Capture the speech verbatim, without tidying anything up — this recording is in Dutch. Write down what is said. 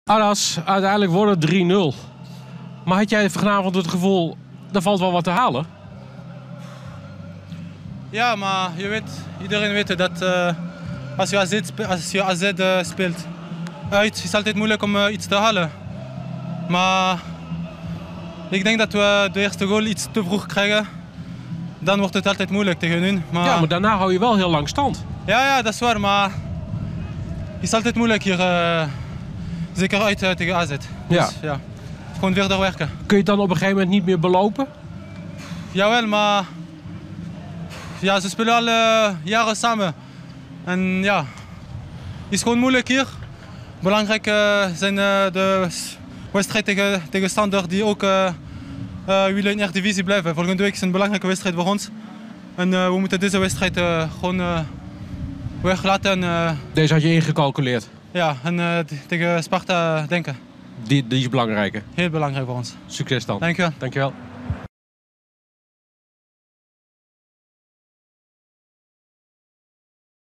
Aras, uiteindelijk wordt het drie nul. Maar had jij vanavond het gevoel, er valt wel wat te halen? Ja, maar je weet, iedereen weet dat uh, als je A Z, als je A Z uh, speelt uit, is het altijd moeilijk om uh, iets te halen. Maar ik denk dat we de eerste goal iets te vroeg krijgen. Dan wordt het altijd moeilijk tegen hun. Maar... Ja, maar daarna hou je wel heel lang stand. Ja, ja, dat is waar, maar het is altijd moeilijk hier. Uh, zeker uit uh, tegen A Z. Dus, ja. ja. Gewoon verder werken. Kun je het dan op een gegeven moment niet meer belopen? Jawel, maar ja, ze spelen al uh, jaren samen. En ja, het is gewoon moeilijk hier. Belangrijk uh, zijn uh, de wedstrijd tegen, tegen Standard die ook uh, uh, willen in Eredivisie blijven. Volgende week is een belangrijke wedstrijd voor ons. En uh, we moeten deze wedstrijd uh, gewoon uh, weglaten. Uh, deze had je ingecalculeerd? Ja, en uh, tegen Sparta denken. Die, die is belangrijk. Heel belangrijk voor ons. Succes dan. Dank je wel. Dank je wel.